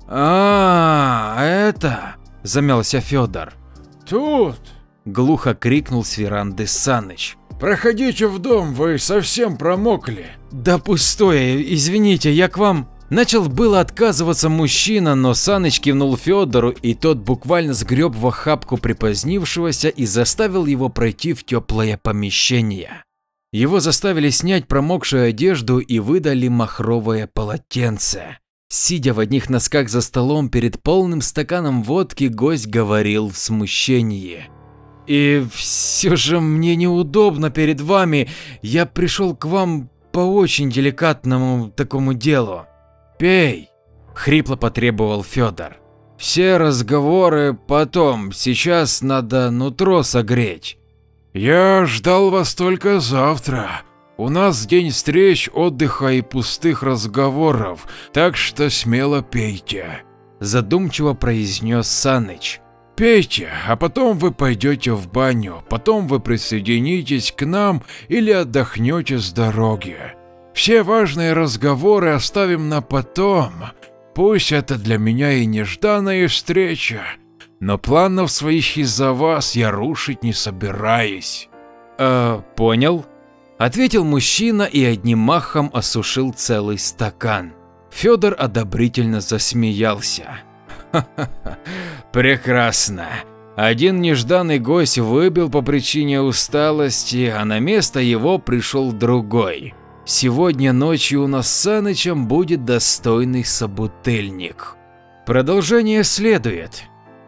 А, это, замялся Федор. Тут. Глухо крикнул с веранды Саныч. Проходите в дом, вы совсем промокли. Да пустое, извините, я к вам. Начал было отказываться мужчина, но Саныч кивнул Федору, и тот буквально сгреб в охапку припозднившегося и заставил его пройти в теплое помещение. Его заставили снять промокшую одежду и выдали махровое полотенце. Сидя в одних носках за столом перед полным стаканом водки, гость говорил в смущении. И все же мне неудобно перед вами, я пришел к вам по очень деликатному такому делу. Пей, хрипло потребовал Федор. Все разговоры потом, сейчас надо нутро согреть. Я ждал вас только завтра. У нас день встреч, отдыха и пустых разговоров, так что смело пейте. Задумчиво произнес Саныч. Пейте, а потом вы пойдете в баню, потом вы присоединитесь к нам или отдохнете с дороги. Все важные разговоры оставим на потом, пусть это для меня и нежданная встреча, но планов своих из-за вас я рушить не собираюсь. Э, понял, ответил мужчина и одним махом осушил целый стакан. Федор одобрительно засмеялся. Ха-ха-ха, прекрасно. Один нежданный гость выбыл по причине усталости, а на место его пришел другой. Сегодня ночью у нас с Санычем будет достойный собутыльник. Продолжение следует.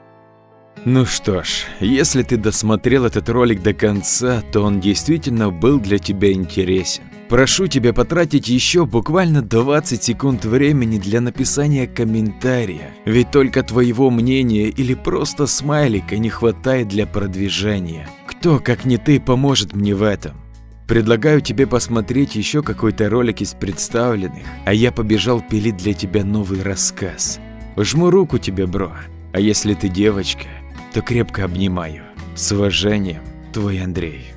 Ну что ж, если ты досмотрел этот ролик до конца, то он действительно был для тебя интересен. Прошу тебя потратить еще буквально двадцать секунд времени для написания комментария, ведь только твоего мнения или просто смайлика не хватает для продвижения. Кто, как не ты, поможет мне в этом? Предлагаю тебе посмотреть еще какой-то ролик из представленных, а я побежал пилить для тебя новый рассказ. Жму руку тебе, бро, а если ты девочка, то крепко обнимаю. С уважением, твой Андрей.